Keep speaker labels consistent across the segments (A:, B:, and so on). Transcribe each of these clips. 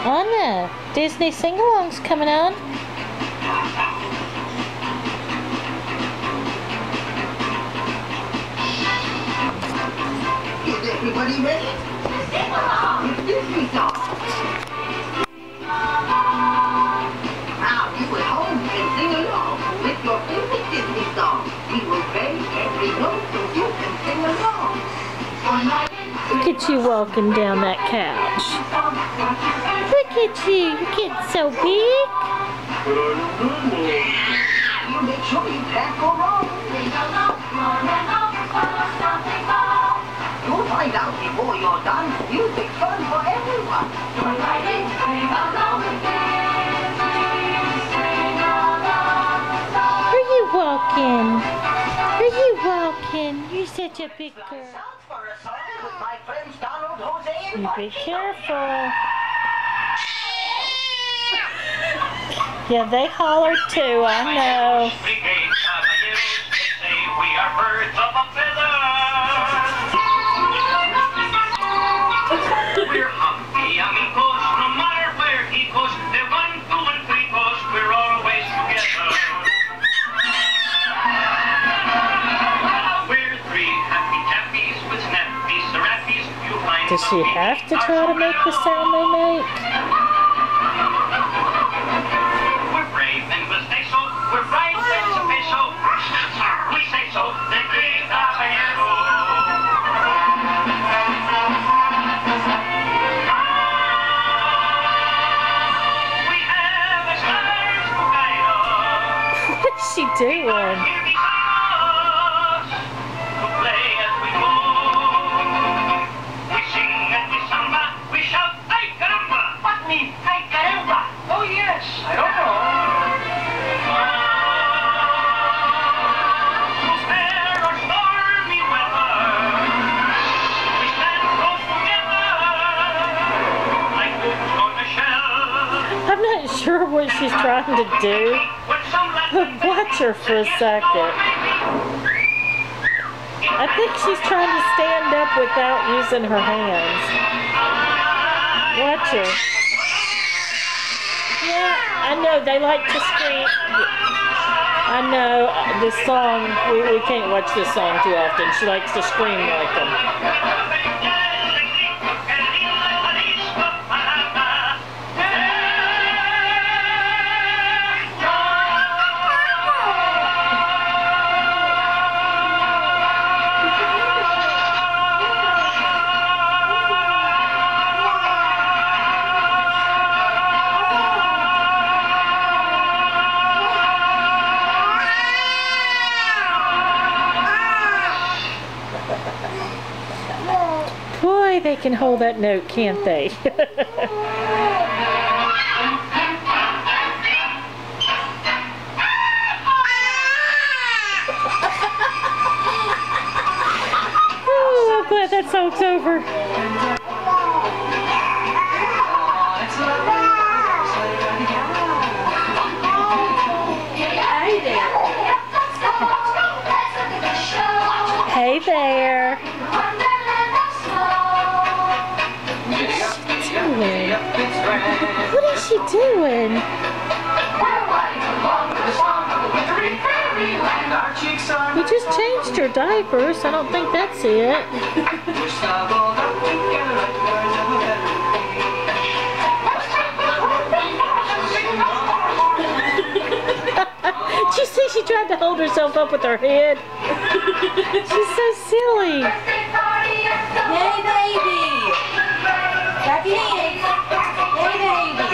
A: Anna, Disney sing-along's coming on.
B: Is everybody ready? Sing-along! It's Disney song. Now you at home can sing along with your favorite Disney song. We will play every note so you can sing along.
A: Look at you walking down that couch. Look at you. You're getting so big.
B: You make sure you can't go wrong. You'll find out before you're done. Music fun for everyone.
A: Where you walking? Where you walking? You're such a big girl. You be careful. Yeah, they hollered too, I know.
C: We're happy amigos, no matter where he goes. The 1, 2, and 3 goes, we're always together. We're 3 happy chappies with snappies, serappies. You find.
A: Does she have to try to make the sound they make?
C: We're brave and we'll stay so. We're bright and we say so. We say so. The great caballero.
A: What's she doing?
C: Oh yes, I don't know. Fair or stormy weather, we stand close together, like good Annah Michelle.
A: I'm not sure what she's trying to do. Watch her for a second. I think she's trying to stand up without using her hands. Watch her. Yeah, I know, they like to scream. I know, this song, we can't watch this song too often. She likes to scream like them. Boy, they can hold that note, can't they? Oh, I'm glad that song's over. Hey there. What is she doing? We just changed her diapers. I don't think that's it. Did you see she tried to hold herself up with her head? She's so silly.
D: Yay, baby! Clap your hands. Yay, baby!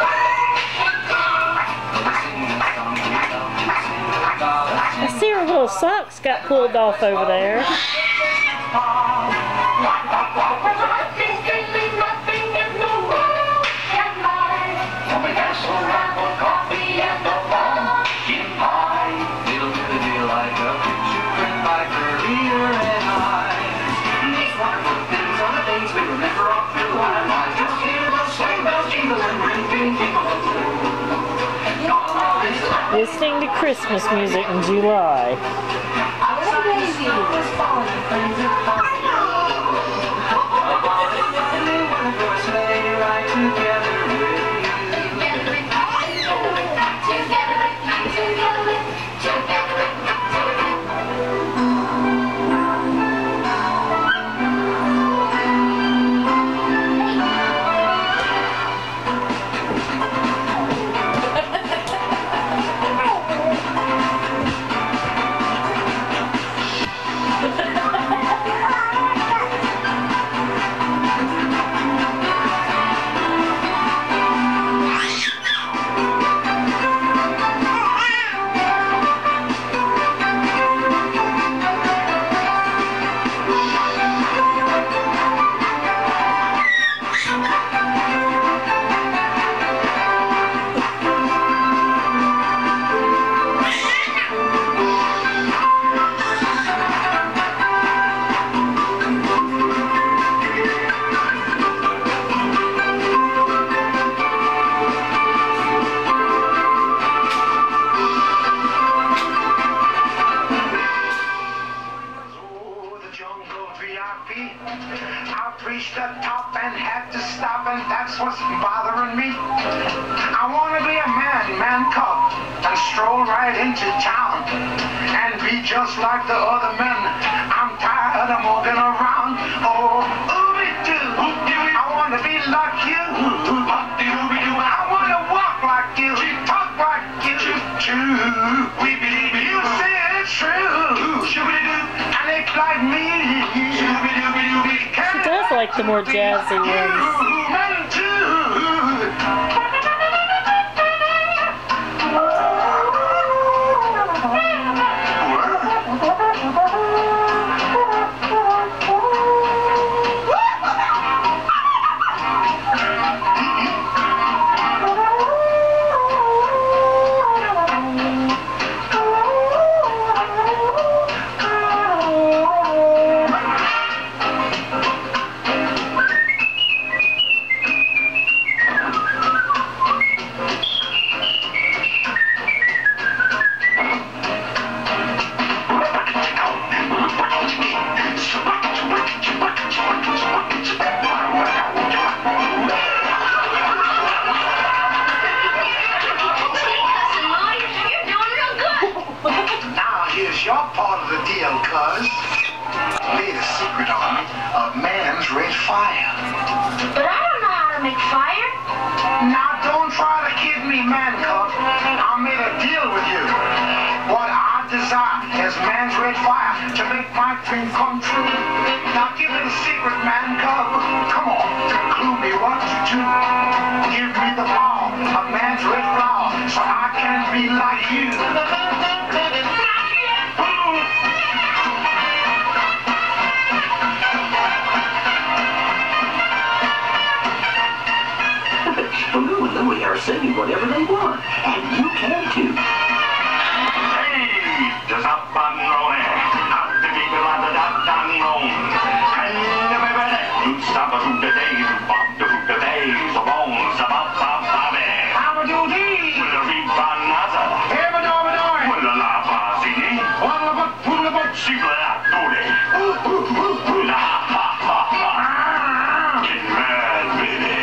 A: I see her little socks got pulled off over there. Listening to Christmas music in July.
D: Hey, baby!
E: up and had to stop, and that's what's bothering me. I want to be a man cub, and stroll right into town, and be just like the other men. I'm tired of walking around. Oh, ooby-doo, I want to be like you. I want to walk like you, talk like you. You say it's true, and it's like me.
A: She does like the more jazzy ones.
E: Your part of the deal, cuz. Made a secret on me of man's red fire.
D: But I don't know how to make fire.
E: Now don't try to kid me, man cub. I made a deal with you. What I desire is man's red fire to make my dream come true. Now give me the secret, man cub. Come on, clue me what to do. Give me the power of man's red flower so I can be like you.
B: Louie are singing whatever they want, and you can too.
C: Hey, just up and rolling. Up the people on the dot and roll. And you stop a hoop the days, bop the hoop the days, the bones, the bop bop bobby.
E: How do these?
C: With a reap on Naza.
E: Hey, Madonna,
C: With a la singing. She black booty. La ha ha ha. Get mad, baby.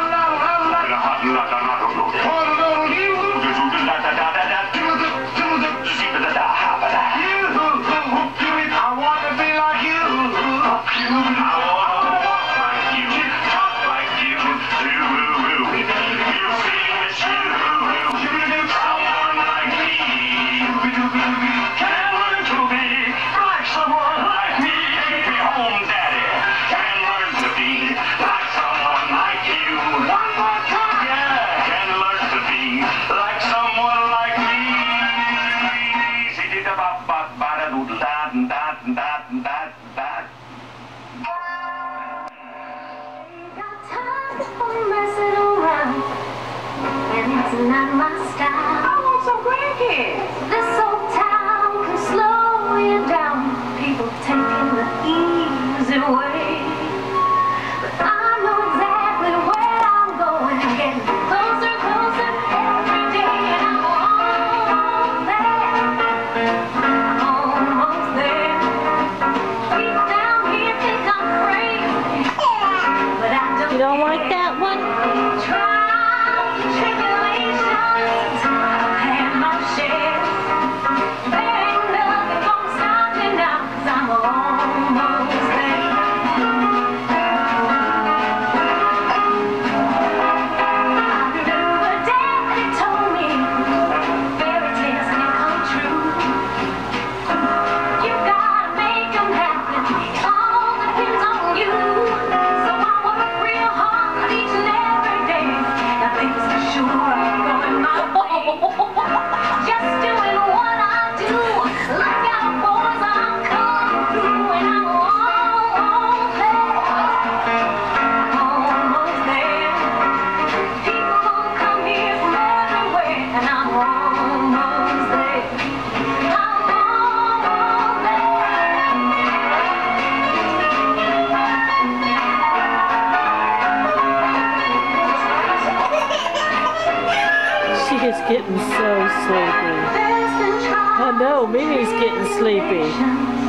D: Not my style.
B: I want some grandkids.
D: This old town can slow you down. People taking the easy way. But I know exactly where I'm going. Getting closer, closer every day. And I'm almost there. I'm almost there. People down here think I'm crazy. But I don't.
A: You don't like that one?
D: Try.
A: Is getting so sleepy. I know, Mimi's getting sleepy.